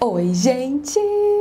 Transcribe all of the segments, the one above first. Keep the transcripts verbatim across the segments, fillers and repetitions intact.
Oi, gente!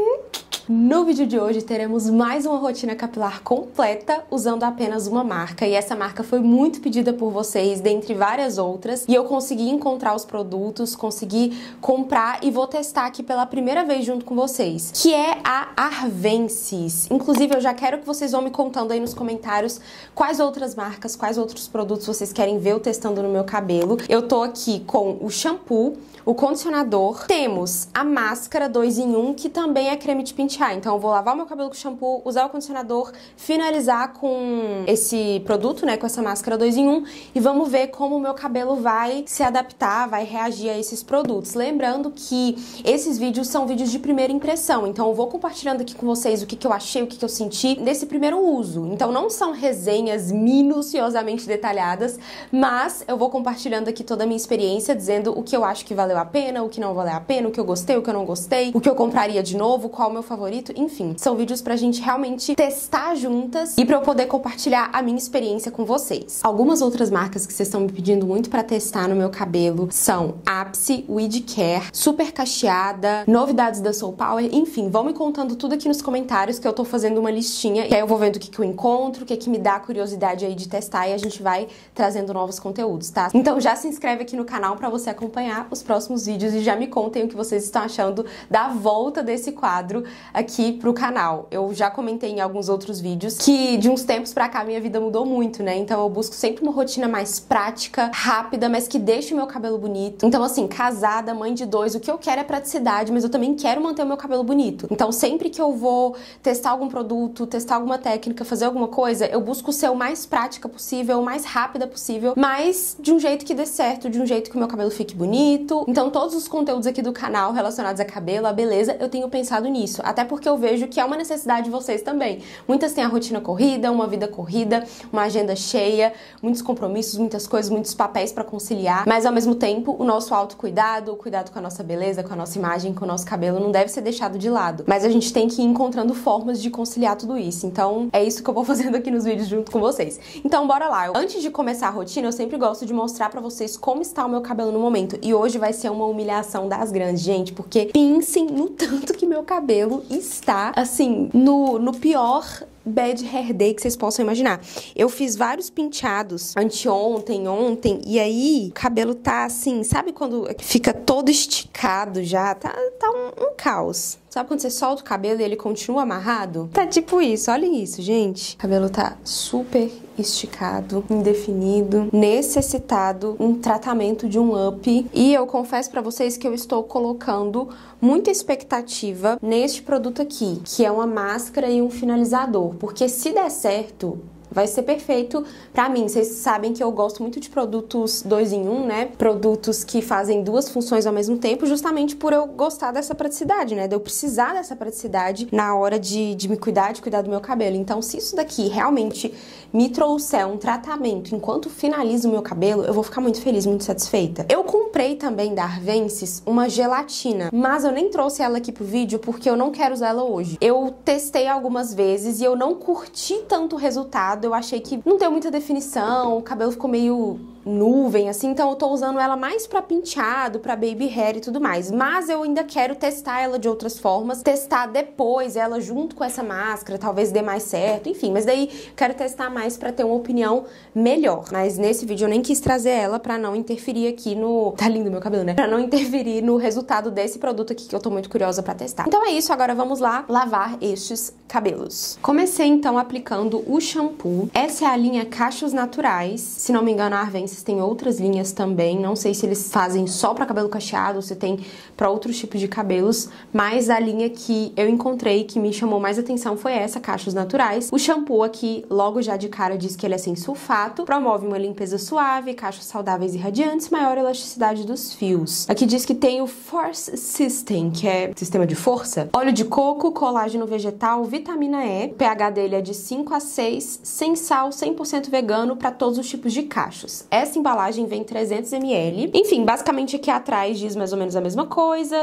No vídeo de hoje teremos mais uma rotina capilar completa usando apenas uma marca, e essa marca foi muito pedida por vocês, dentre várias outras, e eu consegui encontrar os produtos, consegui comprar e vou testar aqui pela primeira vez junto com vocês, que é a Arvensis. Inclusive eu já quero que vocês vão me contando aí nos comentários quais outras marcas, quais outros produtos vocês querem ver eu testando no meu cabelo. Eu tô aqui com o shampoo, o condicionador, temos a máscara dois em um, que também é creme de pentear. Então eu vou lavar o meu cabelo com shampoo, usar o condicionador, finalizar com esse produto, né, com essa máscara dois em um, e vamos ver como o meu cabelo vai se adaptar, vai reagir a esses produtos. Lembrando que esses vídeos são vídeos de primeira impressão, então eu vou compartilhando aqui com vocês o que, que eu achei, o que, que eu senti nesse primeiro uso. Então não são resenhas minuciosamente detalhadas, mas eu vou compartilhando aqui toda a minha experiência, dizendo o que eu acho que valeu a pena, o que não valeu a pena, o que eu gostei, o que eu não gostei, o que eu compraria de novo, qual é o meu favorito, enfim. São vídeos pra gente realmente testar juntas e pra eu poder compartilhar a minha experiência com vocês. Algumas outras marcas que vocês estão me pedindo muito pra testar no meu cabelo são Apse, Weed Care, Super Cacheada, novidades da Soul Power, enfim, vão me contando tudo aqui nos comentários que eu tô fazendo uma listinha e aí eu vou vendo o que, que eu encontro, o que, que me dá curiosidade aí de testar e a gente vai trazendo novos conteúdos, tá? Então já se inscreve aqui no canal pra você acompanhar os próximos vídeos e já me contem o que vocês estão achando da volta desse quadro aqui pro canal. Eu já comentei em alguns outros vídeos que de uns tempos pra cá minha vida mudou muito, né? Então eu busco sempre uma rotina mais prática, rápida, mas que deixe o meu cabelo bonito. Então assim, casada, mãe de dois, o que eu quero é praticidade, mas eu também quero manter o meu cabelo bonito. Então sempre que eu vou testar algum produto, testar alguma técnica, fazer alguma coisa, eu busco ser o mais prática possível, o mais rápida possível, mas de um jeito que dê certo, de um jeito que o meu cabelo fique bonito. Então todos os conteúdos aqui do canal relacionados a cabelo, a beleza, eu tenho pensado nisso. Até porque eu vejo que é uma necessidade de vocês também. Muitas têm a rotina corrida, uma vida corrida, uma agenda cheia, muitos compromissos, muitas coisas, muitos papéis pra conciliar. Mas ao mesmo tempo, o nosso autocuidado, o cuidado com a nossa beleza, com a nossa imagem, com o nosso cabelo, não deve ser deixado de lado. Mas a gente tem que ir encontrando formas de conciliar tudo isso. Então é isso que eu vou fazendo aqui nos vídeos junto com vocês. Então bora lá. Antes de começar a rotina, eu sempre gosto de mostrar pra vocês como está o meu cabelo no momento. E hoje vai ser uma humilhação das grandes, gente, porque pensem no tanto que meu cabelo está, assim, no, no pior bad hair day que vocês possam imaginar. Eu fiz vários penteados anteontem, ontem, e aí o cabelo tá assim, sabe quando fica todo esticado já? Tá, tá um, um caos. Sabe quando você solta o cabelo e ele continua amarrado? Tá tipo isso, olha isso, gente. O cabelo tá super esticado, indefinido, necessitado um tratamento de um up. E eu confesso pra vocês que eu estou colocando muita expectativa neste produto aqui, que é uma máscara e um finalizador. Porque se der certo, vai ser perfeito pra mim. Vocês sabem que eu gosto muito de produtos dois em um, né? Produtos que fazem duas funções ao mesmo tempo, justamente por eu gostar dessa praticidade, né? De eu precisar dessa praticidade na hora de, de me cuidar, de cuidar do meu cabelo. Então, se isso daqui realmente me trouxer um tratamento enquanto finalizo o meu cabelo, eu vou ficar muito feliz, muito satisfeita. Eu comprei também da Arvensis uma gelatina, mas eu nem trouxe ela aqui pro vídeo porque eu não quero usar ela hoje. Eu testei algumas vezes e eu não curti tanto o resultado. Eu achei que não deu muita definição, o cabelo ficou meio nuvem, assim, então eu tô usando ela mais pra penteado, pra baby hair e tudo mais, mas eu ainda quero testar ela de outras formas, testar depois ela junto com essa máscara, talvez dê mais certo, enfim, mas daí quero testar mais pra ter uma opinião melhor, mas nesse vídeo eu nem quis trazer ela pra não interferir aqui no... Tá lindo meu cabelo, né? Pra não interferir no resultado desse produto aqui que eu tô muito curiosa pra testar. Então é isso, agora vamos lá lavar estes cabelos. Comecei então aplicando o shampoo. Essa é a linha Cachos Naturais, se não me engano a Arvensis tem outras linhas também, não sei se eles fazem só pra cabelo cacheado ou se tem pra outros tipos de cabelos, mas a linha que eu encontrei que me chamou mais atenção foi essa, Cachos Naturais. O shampoo aqui, logo já de cara, diz que ele é sem sulfato, promove uma limpeza suave, cachos saudáveis e radiantes, maior elasticidade dos fios. Aqui diz que tem o Force System, que é sistema de força, óleo de coco, colágeno vegetal, vitamina E, o pH dele é de cinco a seis, sem sal, cem por cento vegano para todos os tipos de cachos. Essa embalagem vem trezentos mililitros. Enfim, basicamente aqui atrás diz mais ou menos a mesma coisa,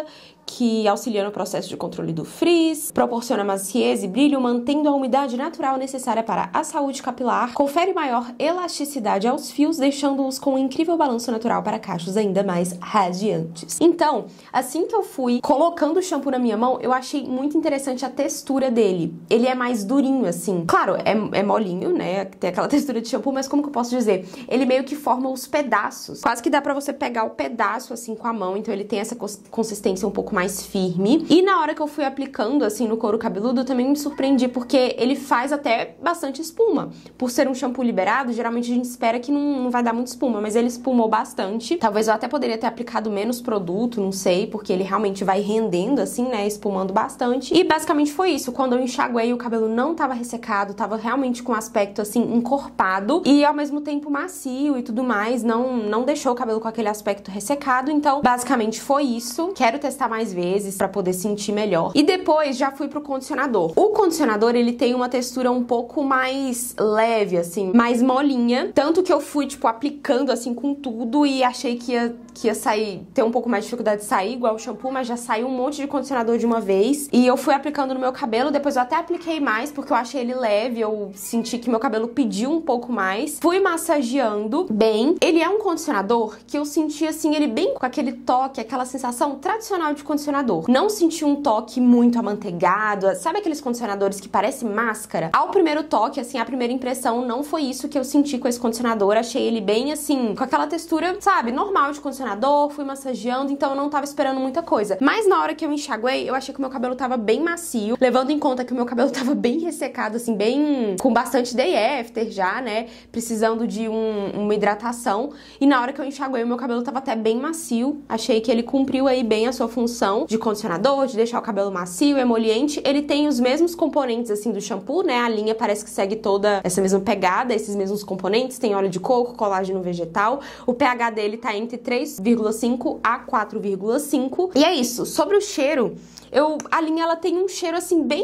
que auxilia no processo de controle do frizz, proporciona maciez e brilho, mantendo a umidade natural necessária para a saúde capilar, confere maior elasticidade aos fios, deixando-os com um incrível balanço natural para cachos ainda mais radiantes. Então, assim que eu fui colocando o shampoo na minha mão, eu achei muito interessante a textura dele. Ele é mais durinho, assim. Claro, é, é molinho, né? Tem aquela textura de shampoo, mas como que eu posso dizer? Ele meio que forma os pedaços. Quase que dá pra você pegar o pedaço, assim, com a mão. Então ele tem essa consistência um pouco mais firme. E na hora que eu fui aplicando, assim, no couro cabeludo, eu também me surpreendi, porque ele faz até bastante espuma. Por ser um shampoo liberado, geralmente a gente espera que não, não vai dar muita espuma, mas ele espumou bastante. Talvez eu até poderia ter aplicado menos produto, não sei, porque ele realmente vai rendendo, assim, né, espumando bastante. E basicamente foi isso. Quando eu enxaguei, o cabelo não tava ressecado, tava realmente com um aspecto, assim, encorpado e ao mesmo tempo macio e tudo mais. Não, não deixou o cabelo com aquele aspecto ressecado. Então, basicamente foi isso. Quero testar mais vezes pra poder sentir melhor. E depois já fui pro condicionador. O condicionador, ele tem uma textura um pouco mais leve, assim, mais molinha. Tanto que eu fui, tipo, aplicando, assim, com tudo e achei que ia, que ia sair, ter um pouco mais de dificuldade de sair, igual o shampoo, mas já saiu um monte de condicionador de uma vez. E eu fui aplicando no meu cabelo, depois eu até apliquei mais, porque eu achei ele leve, eu senti que meu cabelo pediu um pouco mais. Fui massageando bem. Ele é um condicionador que eu senti, assim, ele bem com aquele toque, aquela sensação tradicional de condicionador. Não senti um toque muito amanteigado, sabe aqueles condicionadores que parecem máscara? Ao primeiro toque, assim, a primeira impressão não foi isso que eu senti com esse condicionador. Achei ele bem, assim, com aquela textura, sabe, normal de condicionador. Fui massageando, então eu não tava esperando muita coisa. Mas na hora que eu enxaguei, eu achei que o meu cabelo tava bem macio, levando em conta que o meu cabelo tava bem ressecado, assim, bem com bastante day after já, né, precisando de um, uma hidratação. E na hora que eu enxaguei, o meu cabelo tava até bem macio. Achei que ele cumpriu aí bem a sua função de condicionador, de deixar o cabelo macio, emoliente. Ele tem os mesmos componentes, assim, do shampoo, né, a linha parece que segue toda essa mesma pegada, esses mesmos componentes. Tem óleo de coco, colágeno vegetal. O pH dele tá entre três vírgula cinco a quatro vírgula cinco. E é isso. Sobre o cheiro, eu, a linha, ela tem um cheiro, assim, bem...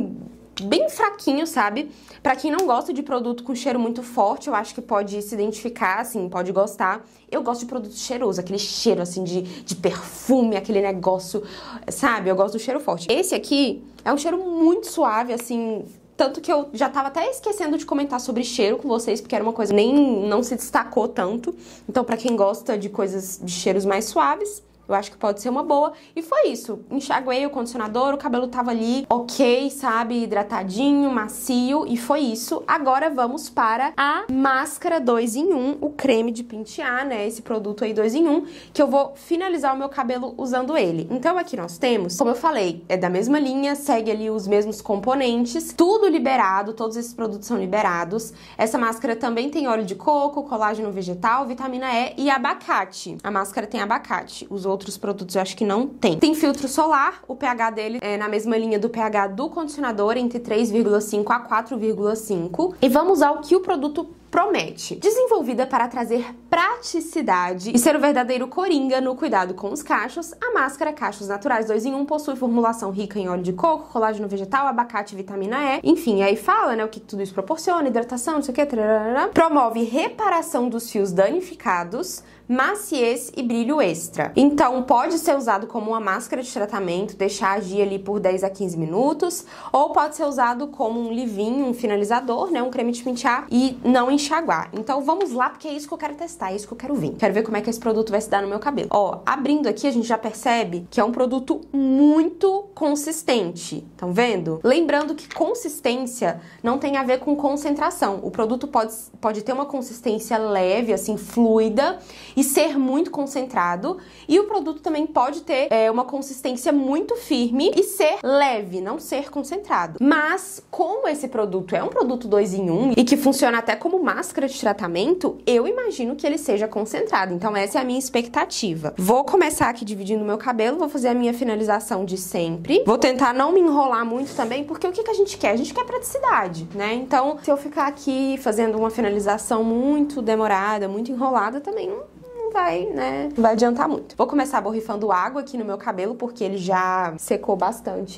bem fraquinho, sabe? Pra quem não gosta de produto com cheiro muito forte, eu acho que pode se identificar, assim, pode gostar. Eu gosto de produto cheiroso, aquele cheiro, assim, de, de perfume, aquele negócio, sabe? Eu gosto do cheiro forte. Esse aqui é um cheiro muito suave, assim... Tanto que eu já tava até esquecendo de comentar sobre cheiro com vocês, porque era uma coisa que nem não se destacou tanto. Então, pra quem gosta de coisas, de cheiros mais suaves, eu acho que pode ser uma boa. E foi isso. Enxaguei o condicionador, o cabelo tava ali ok, sabe? Hidratadinho, macio. E foi isso. Agora vamos para a máscara dois em um, o creme de pentear, né? Esse produto aí dois em um, que eu vou finalizar o meu cabelo usando ele. Então aqui nós temos, como eu falei, é da mesma linha, segue ali os mesmos componentes, tudo liberado, todos esses produtos são liberados. Essa máscara também tem óleo de coco, colágeno vegetal, vitamina E e abacate. A máscara tem abacate. Os outros outros produtos eu acho que não tem. Tem filtro solar, o pH dele é na mesma linha do pH do condicionador, entre três vírgula cinco a quatro vírgula cinco. E vamos ao que o produto promete. Desenvolvida para trazer praticidade e ser o verdadeiro coringa no cuidado com os cachos, a máscara Cachos Naturais dois em um possui formulação rica em óleo de coco, colágeno vegetal, abacate e vitamina E. Enfim, aí fala, né, o que tudo isso proporciona, hidratação, não sei o que, tararara. Promove reparação dos fios danificados, maciez e brilho extra. Então, pode ser usado como uma máscara de tratamento, deixar agir ali por dez a quinze minutos, ou pode ser usado como um leave-in, um finalizador, né, um creme de pentear e não enxaguar. Então, vamos lá, porque é isso que eu quero testar, é isso que eu quero ver. Quero ver como é que esse produto vai se dar no meu cabelo. Ó, abrindo aqui, a gente já percebe que é um produto muito consistente. Estão vendo? Lembrando que consistência não tem a ver com concentração. O produto pode, pode ter uma consistência leve, assim, fluida, e ser muito concentrado, e o produto também pode ter é, uma consistência muito firme e ser leve, não ser concentrado. Mas, como esse produto é um produto dois em um e que funciona até como máscara de tratamento, eu imagino que ele seja concentrado. Então essa é a minha expectativa. Vou começar aqui dividindo o meu cabelo, vou fazer a minha finalização de sempre. Vou tentar não me enrolar muito também, porque o que, que a gente quer? A gente quer praticidade, né? Então, se eu ficar aqui fazendo uma finalização muito demorada, muito enrolada, também não vai, né, não vai adiantar muito. Vou começar borrifando água aqui no meu cabelo, porque ele já secou bastante.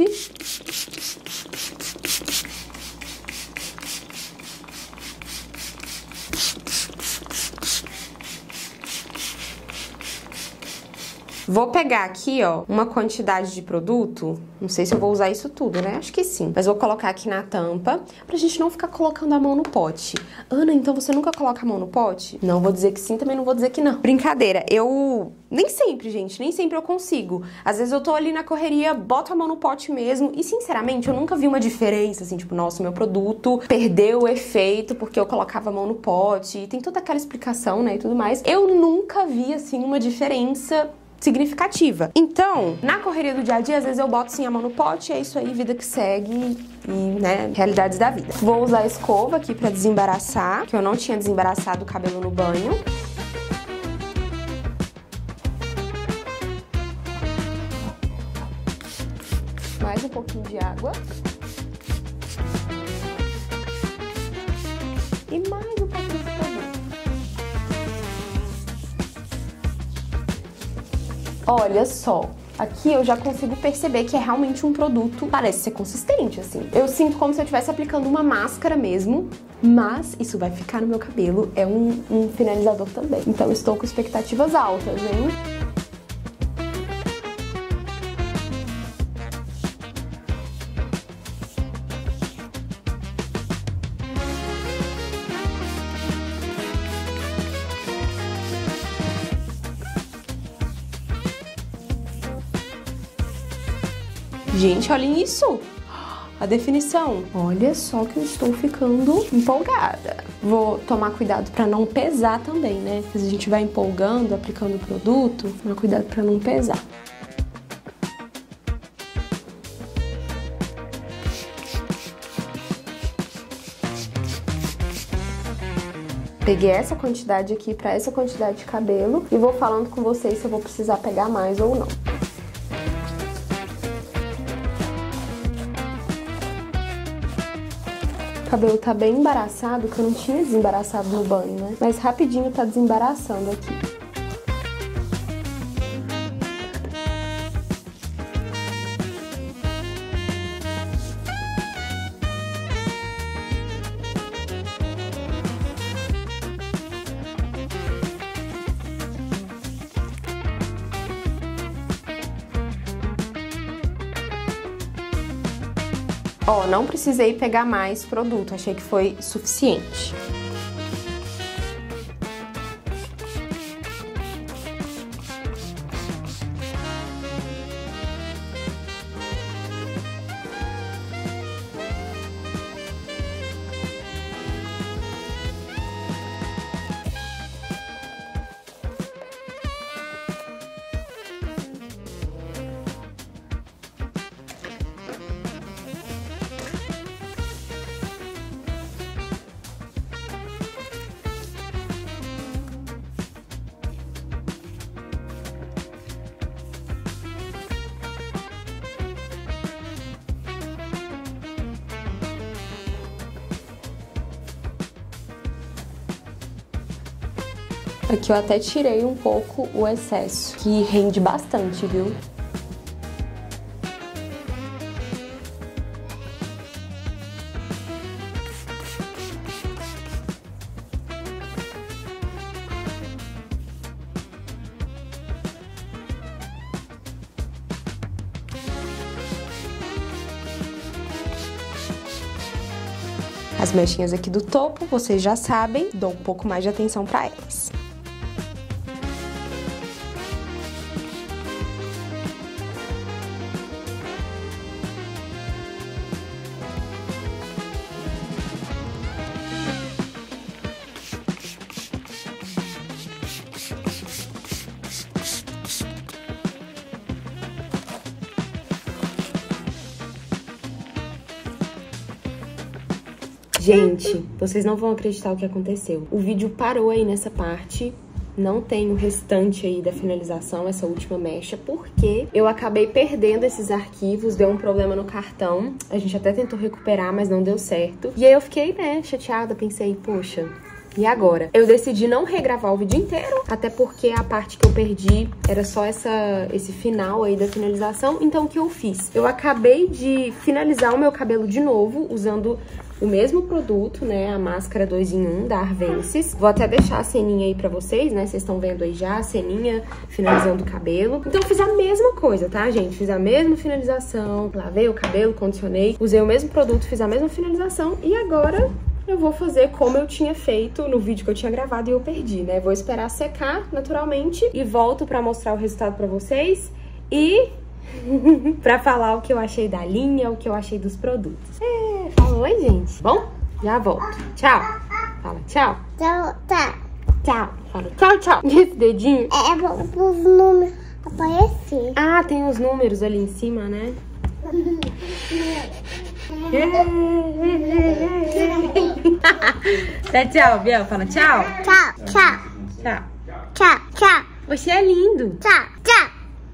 Vou pegar aqui, ó, uma quantidade de produto. Não sei se eu vou usar isso tudo, né? Acho que sim. Mas vou colocar aqui na tampa, pra gente não ficar colocando a mão no pote. Ana, então você nunca coloca a mão no pote? Não vou dizer que sim, também não vou dizer que não. Brincadeira, eu... Nem sempre, gente, nem sempre eu consigo. Às vezes eu tô ali na correria, boto a mão no pote mesmo. E, sinceramente, eu nunca vi uma diferença, assim, tipo, nossa, meu produto perdeu o efeito porque eu colocava a mão no pote. E tem toda aquela explicação, né, e tudo mais. Eu nunca vi, assim, uma diferença significativa. Então, na correria do dia a dia, às vezes eu boto sim a mão no pote, é isso aí, vida que segue e, né, realidades da vida. Vou usar a escova aqui pra desembaraçar, que eu não tinha desembaraçado o cabelo no banho. Mais um pouquinho de água. E mais um pouquinho de produto. Olha só, aqui eu já consigo perceber que é realmente um produto, parece ser consistente, assim. Eu sinto como se eu estivesse aplicando uma máscara mesmo, mas isso vai ficar no meu cabelo, é um, um finalizador também. Então estou com expectativas altas, hein? Gente, olhem isso! A definição. Olha só que eu estou ficando empolgada. Vou tomar cuidado para não pesar também, né? Porque a gente vai empolgando, aplicando o produto, tomar cuidado para não pesar. Peguei essa quantidade aqui para essa quantidade de cabelo e vou falando com vocês se eu vou precisar pegar mais ou não. O cabelo tá bem embaraçado, que eu não tinha desembaraçado no banho, né? Mas rapidinho tá desembaraçando aqui. Ó, não precisei pegar mais produto, achei que foi suficiente. Aqui eu até tirei um pouco o excesso, que rende bastante, viu? As mechinhas aqui do topo, vocês já sabem, dou um pouco mais de atenção para elas. Gente, vocês não vão acreditar o que aconteceu. O vídeo parou aí nessa parte. Não tem o restante aí da finalização, essa última mecha, porque eu acabei perdendo esses arquivos, deu um problema no cartão. A gente até tentou recuperar, mas não deu certo. E aí eu fiquei, né, chateada, pensei, poxa... E agora? Eu decidi não regravar o vídeo inteiro, até porque a parte que eu perdi era só essa, esse final aí da finalização. Então, o que eu fiz? Eu acabei de finalizar o meu cabelo de novo, usando o mesmo produto, né, a máscara dois em um da Arvensis. Vou até deixar a ceninha aí pra vocês, né, vocês estão vendo aí já a ceninha finalizando o cabelo. Então eu fiz a mesma coisa, tá, gente? Fiz a mesma finalização, lavei o cabelo, condicionei, usei o mesmo produto, fiz a mesma finalização e agora eu vou fazer como eu tinha feito no vídeo que eu tinha gravado e eu perdi, né? Vou esperar secar naturalmente e volto pra mostrar o resultado pra vocês e pra falar o que eu achei da linha, o que eu achei dos produtos. É, fala oi, gente. Bom, já volto. Tchau. Fala tchau. Tchau, tchau. Tchau. Fala tchau, tchau. E esse dedinho? É para os números aparecer. Ah, tem os números ali em cima, né? Dá tchau, Biel. Fala tchau. Tchau, tchau. Tchau. Tchau, tchau. Você é lindo. Tchau, tchau.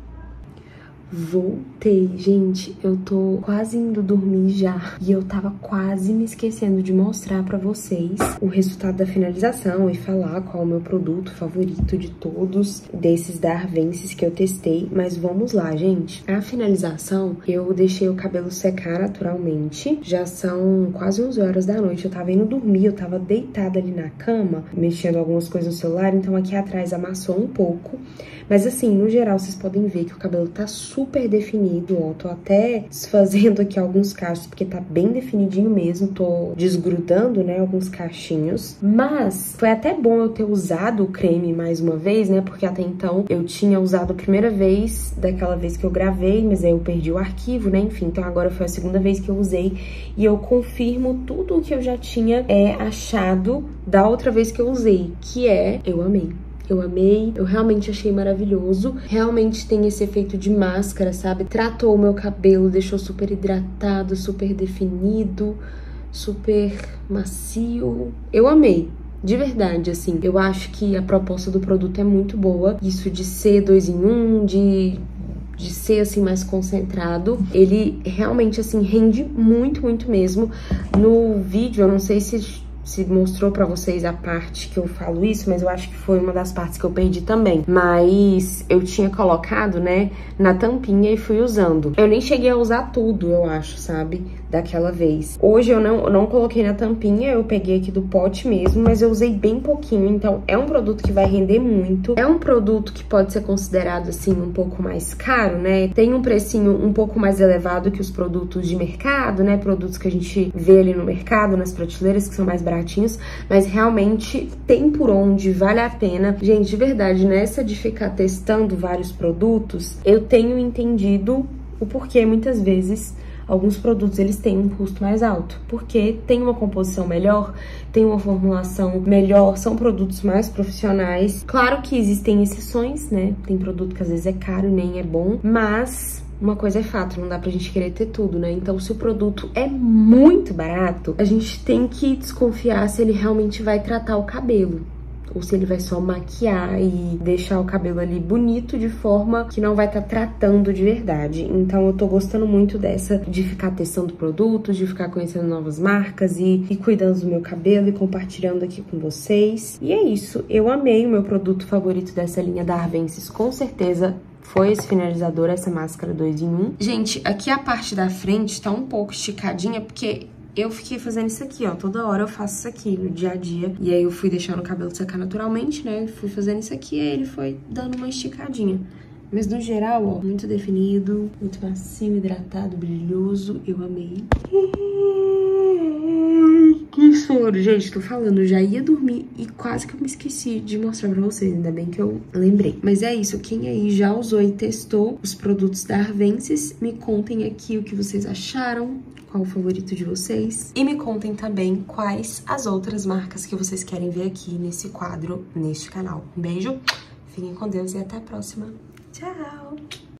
Voltei, gente, eu tô quase indo dormir já e eu tava quase me esquecendo de mostrar pra vocês o resultado da finalização e falar qual é o meu produto favorito de todos desses da Arvensis que eu testei, mas vamos lá, gente. A finalização, eu deixei o cabelo secar naturalmente, já são quase onze horas da noite, eu tava indo dormir, eu tava deitada ali na cama, mexendo algumas coisas no celular, então aqui atrás amassou um pouco, mas assim, no geral, vocês podem ver que o cabelo tá super definido, ó. Tô até desfazendo aqui alguns cachos, porque tá bem definidinho mesmo. Tô desgrudando, né, alguns cachinhos. Mas foi até bom eu ter usado o creme mais uma vez, né, porque até então eu tinha usado a primeira vez daquela vez que eu gravei, mas aí eu perdi o arquivo, né, enfim. Então agora foi a segunda vez que eu usei e eu confirmo tudo o que eu já tinha é, achado da outra vez que eu usei, que é... eu amei. Eu amei, eu realmente achei maravilhoso. Realmente tem esse efeito de máscara, sabe? Tratou o meu cabelo, deixou super hidratado, super definido, super macio. Eu amei. De verdade, assim, eu acho que a proposta do produto é muito boa. Isso de ser dois em um, de... de ser, assim, mais concentrado. Ele realmente, assim, rende muito, muito mesmo. No vídeo, eu não sei se... se mostrou pra vocês a parte que eu falo isso, mas eu acho que foi uma das partes que eu perdi também. Mas eu tinha colocado, né, na tampinha e fui usando. Eu nem cheguei a usar tudo, eu acho, sabe? Daquela vez. Hoje eu não, eu não coloquei na tampinha, eu peguei aqui do pote mesmo, mas eu usei bem pouquinho, então é um produto que vai render muito. É um produto que pode ser considerado, assim, um pouco mais caro, né? Tem um precinho um pouco mais elevado que os produtos de mercado, né? Produtos que a gente vê ali no mercado, nas prateleiras, que são mais baratinhos, mas realmente tem por onde, vale a pena. Gente, de verdade, nessa de ficar testando vários produtos, eu tenho entendido o porquê muitas vezes alguns produtos eles têm um custo mais alto, porque tem uma composição melhor, tem uma formulação melhor, são produtos mais profissionais. Claro que existem exceções, né? Tem produto que às vezes é caro e nem é bom, mas uma coisa é fato, não dá pra gente querer ter tudo, né? Então, se o produto é muito barato, a gente tem que desconfiar se ele realmente vai tratar o cabelo. Ou se ele vai só maquiar e deixar o cabelo ali bonito de forma que não vai estar tá tratando de verdade. Então eu tô gostando muito dessa, de ficar testando produtos, de ficar conhecendo novas marcas e, e cuidando do meu cabelo e compartilhando aqui com vocês. E é isso, eu amei o meu produto favorito dessa linha da Arvensis, com certeza foi esse finalizador, essa máscara dois em um. Gente, aqui a parte da frente tá um pouco esticadinha, porque eu fiquei fazendo isso aqui, ó, toda hora eu faço isso aqui no dia a dia. E aí eu fui deixando o cabelo secar naturalmente, né, fui fazendo isso aqui e aí ele foi dando uma esticadinha. Mas no geral, ó, muito definido, muito macio, hidratado, brilhoso, eu amei. Que sono, gente, tô falando, eu já ia dormir e quase que eu me esqueci de mostrar pra vocês, ainda bem que eu lembrei. Mas é isso, quem aí já usou e testou os produtos da Arvensis, me contem aqui o que vocês acharam, qual o favorito de vocês. E me contem também quais as outras marcas que vocês querem ver aqui nesse quadro, neste canal. Um beijo, fiquem com Deus e até a próxima. Tchau!